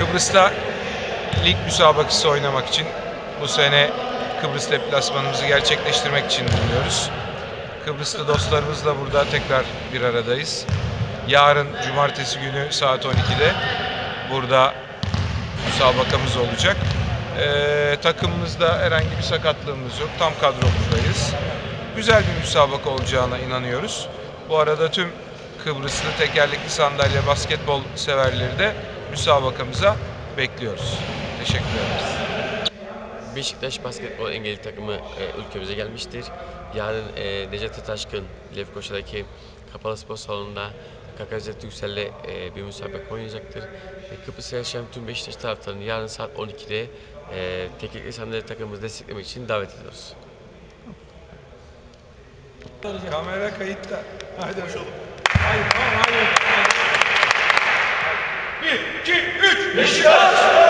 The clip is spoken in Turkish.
Kıbrıs'ta lig müsabakası oynamak için bu sene Kıbrıs deplasmanımızı gerçekleştirmek için bulunuyoruz. Kıbrıslı dostlarımızla burada tekrar bir aradayız. Yarın cumartesi günü saat 12'de burada müsabakamız olacak. Takımımızda herhangi bir sakatlığımız yok. Tam kadromuz. Güzel bir müsabaka olacağına inanıyoruz. Bu arada tüm Kıbrıslı tekerlekli sandalye basketbol severleri de müsabakamıza bekliyoruz. Teşekkür ederiz. Beşiktaş basketbol engelli takımı ülkemize gelmiştir. Yarın Necati Taşkın Lefkoşa'daki kapalı spor salonunda Kaka İzzet Yüksel'le bir müsabaka oynayacaktır. Kıbrıs'ta yaşayan tüm Beşiktaş taraftarını yarın saat 12'de tekerlekli sandalye takımımızı desteklemek için davet ediyoruz. Kamera kayıtta. Haydi bakalım. Haydi, tamam, haydi. 1, 2, 3. Beşiktaş!